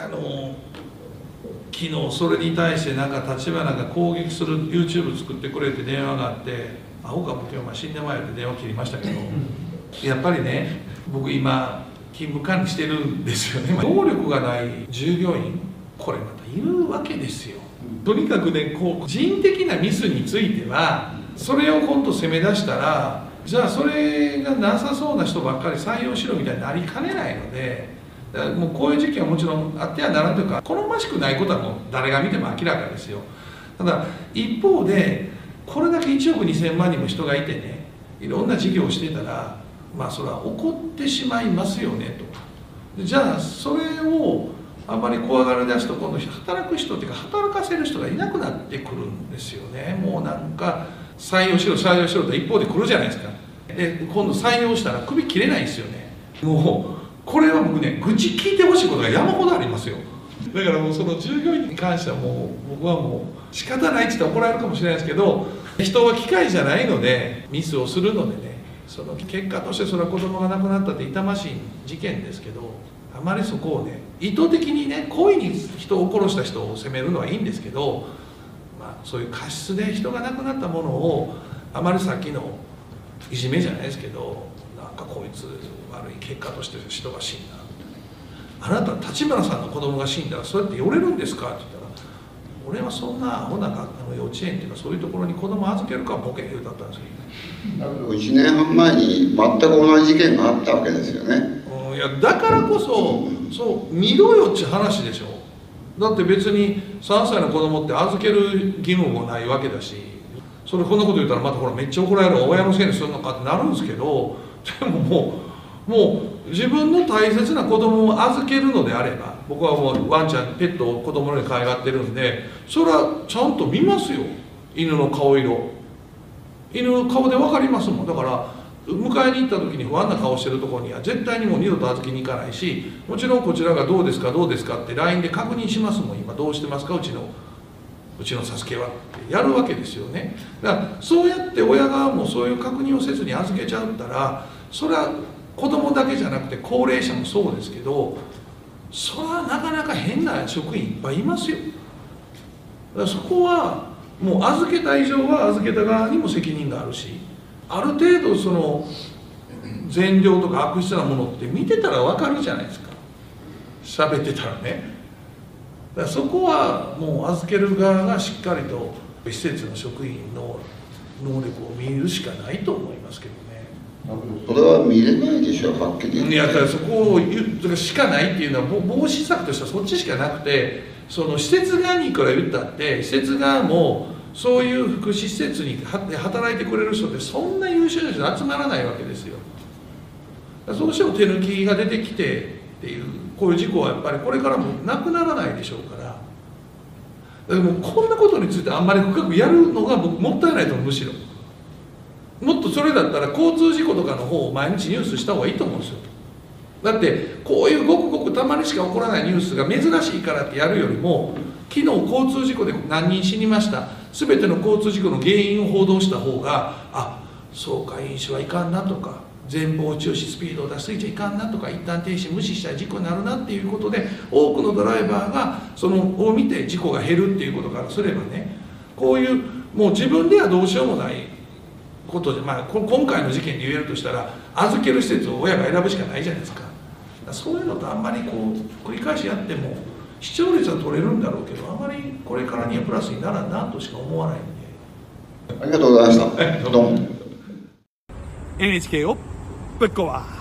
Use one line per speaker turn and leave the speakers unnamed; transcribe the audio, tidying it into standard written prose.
昨日それに対してなんか立花が攻撃する YouTube 作ってくれって電話があって、アホかも今日死んでまえって電話切りましたけど、やっぱりね、僕今勤務管理してるんですよね。能力がない従業員、これまたいるわけですよ。とにかくね、こう人的なミスについてはそれを今度責め出したら、じゃあそれがなさそうな人ばっかり採用しろみたいになりかねないので、もうこういう事件はもちろんあってはならんというか、好ましくないことはもう誰が見ても明らかですよ。ただ一方で、これだけ1億2000万人も人がいてね、いろんな事業をしてたら、まあそれは起こってしまいますよねと。じゃあそれをあんまり怖がり出すと、今度働く人っていうか働かせる人がいなくなってくるんですよね。もうなんか採用しろ採用しろと一方で来るじゃないですか。で今度採用したら首切れないですよね。もうこれは僕ね、愚痴聞いてほしいことが山ほどありますよ。だからもうその従業員に関してはもう僕はもう仕方ないって言ったら怒られるかもしれないですけど、人は機械じゃないのでミスをするのでね、その結果としてそれは子供が亡くなったって痛ましい事件ですけど、あまりそこをね意図的にね故意に人を殺した人を責めるのはいいんですけど、まあ、そういう過失で人が亡くなったものをあまりさっきのいじめじゃないですけど、なんかこいつ悪い結果として人が死んだみたいな、あなた立花さんの子供が死んだらそうやって寄れるんですかって言ったら、俺はそんなアホな幼稚園っていうかそういうところに子供預けるかボケ言うだったんですよ。
だけど1年半前に全く同じ事件があったわけですよね。
いやだからこそ、そう見ろよって話でしょ。だって別に3歳の子供って預ける義務もないわけだし、それこんなこと言ったらまたほらめっちゃ怒られる、親のせいにするのかってなるんですけど、でももう自分の大切な子供を預けるのであれば、僕はもうワンちゃんペットを子供のように可愛がってるんで、それはちゃんと見ますよ。犬の顔色、犬の顔で分かりますもん。だから迎えに行った時に不安な顔してるところには絶対にもう二度と預けに行かないし、もちろんこちらがどうですかどうですかって LINE で確認しますもん。今どうしてますかうちのサスケはってやるわけですよね。だからそうやって親側もそういう確認をせずに預けちゃったら、それは子供だけじゃなくて高齢者もそうですけど、それはなかなか変な職員いっぱいいますよ。だからそこはもう預けた以上は預けた側にも責任があるし、ある程度その善良とか悪質なものって見てたら分かるじゃないですか、喋ってたらね。だからそこはもう預ける側がしっかりと施設の職員の能力を見るしかないと思いますけどね。
それは見れないでしょ、はっきり言って。
いやだからそこを言うしかないっていうのは防止策としてはそっちしかなくて、その施設側にいくら言ったって施設側もそういう福祉施設に働いてくれる人ってそんな優秀な人集まらないわけですよ。どうしても手抜きが出てきてっていう、こういう事故はやっぱりこれからもなくならないでしょうから、でもこんなことについてあんまり深くやるのが僕もったいないと思う。むしろもっとそれだったら交通事故とかの方を毎日ニュースした方がいいと思うんですよ。だってこういうごくごくたまにしか起こらないニュースが珍しいからってやるよりも、昨日交通事故で何人死にました、全ての交通事故の原因を報道した方が、あ、そうか飲酒はいかんなとか、前方注視スピードを出しすぎちゃいかんなとか、一旦停止無視したら事故になるなっていうことで、多くのドライバーがそのを見て事故が減るっていうことからすればね、こういうもう自分ではどうしようもないことで、まあ、今回の事件で言えるとしたら預ける施設を親が選ぶしかないじゃないですか。そういうのとあんまりこう繰り返しやっても視聴率は取れるんだろうけど、あまりこれからにはプラスにならんなとしか思わないんで。
ありがとうございました。どうも。
NHK をぶっ壊す。